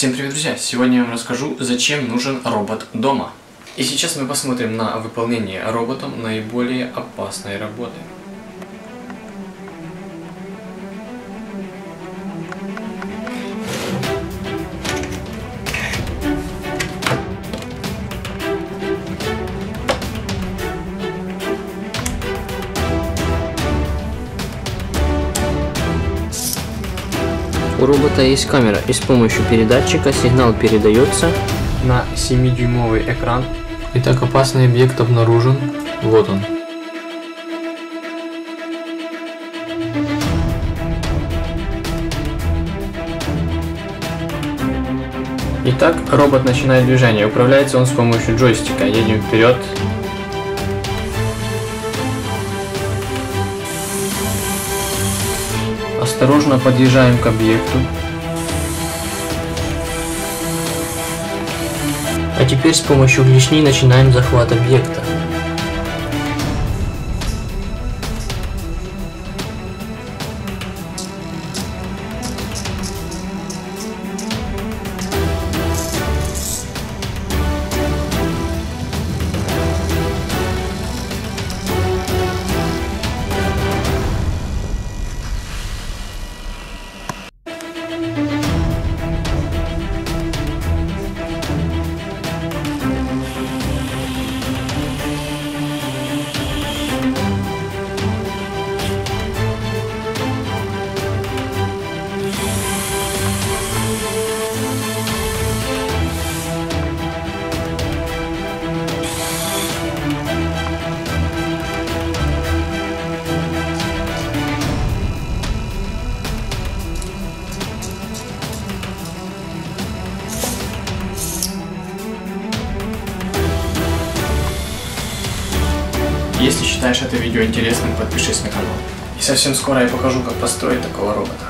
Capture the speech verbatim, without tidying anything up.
Всем привет, друзья! Сегодня я вам расскажу, зачем нужен робот дома. И сейчас мы посмотрим на выполнение роботом наиболее опасной работы. У робота есть камера, и с помощью передатчика сигнал передается на семидюймовый экран. Итак, опасный объект обнаружен. Вот он. Итак, робот начинает движение. Управляется он с помощью джойстика. Едем вперед. Осторожно подъезжаем к объекту. А теперь с помощью клешни начинаем захват объекта. Если считаешь это видео интересным, подпишись на канал. И совсем скоро я покажу, как построить такого робота.